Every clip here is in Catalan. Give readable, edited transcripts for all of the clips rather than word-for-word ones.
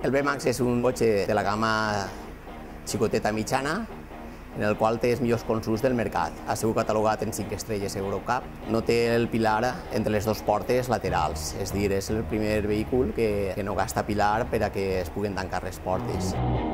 El B-Max és un cotxe de la gamma xicoteta mitjana, en el qual té els millors consums del mercat. Ha sigut catalogat en 5 estrelles Eurocup. No té el pilar entre les dues portes laterals, és dir, és el primer vehicle que no gasta pilar per a que es puguen tancar les portes.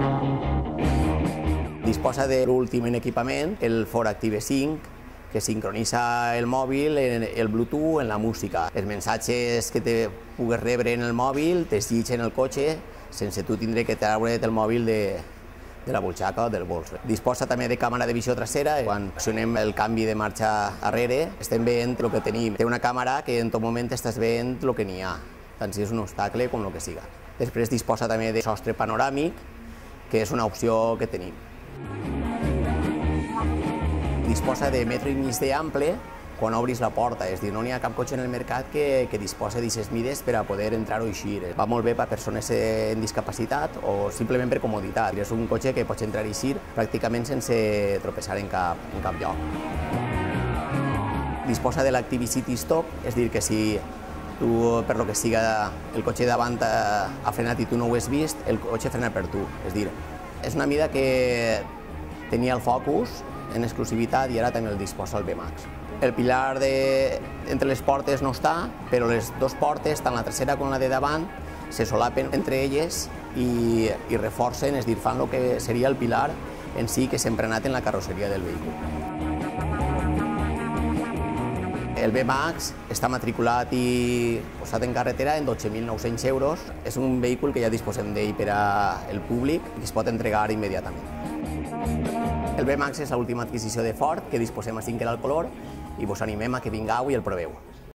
Disposa de l'últim en equipament, el Ford Active 5, que sincronitza el mòbil, el Bluetooth, en la música. Els missatges que te pugues rebre en el mòbil te'ls llig en el cotxe sense tu tindre que treure't el mòbil de la butxaca o del bols. Disposa també de càmera de visió trasera. Quan accionem el canvi de marxa darrere, estem veient el que tenim. Té una càmera que en tot moment estàs veient el que n'hi ha, tant si és un obstacle com el que siga. Després disposa també de sostre panoràmic, que és una opció que tenim. Disposa de 1,5 metres d'ample quan obris la porta, és a dir, no n'hi ha cap cotxe en el mercat que disposa d'aquestes mides per a poder entrar o eixir. Va molt bé per a persones amb discapacitat o simplement per comoditat. És un cotxe que pots entrar i eixir pràcticament sense tropeçar en cap lloc. Disposa de l'Activity Stop, és a dir, que si tu, per lo que siga, el cotxe davant ha frenat i tu no ho has vist, el cotxe frena per tu. És a dir, és una mida que tenia el Focus en exclusivitat i ara també el disposa el B-Max. El pilar entre les portes no està, però les dues portes, tant la trasera com la de davant, se solapen entre elles i reforcen, és a dir, fan el que seria el pilar en si que s'ha emprenat en la carrosseria del vehicle. El B-Max està matriculat i posat en carretera en 12.900 euros. És un vehicle que ja disposem d'ell per al públic i es pot entregar immediatament. El B-Max és l'última adquisició de Ford, que disposem a 5 en el color, i vos animem a que vingueu i el proveu.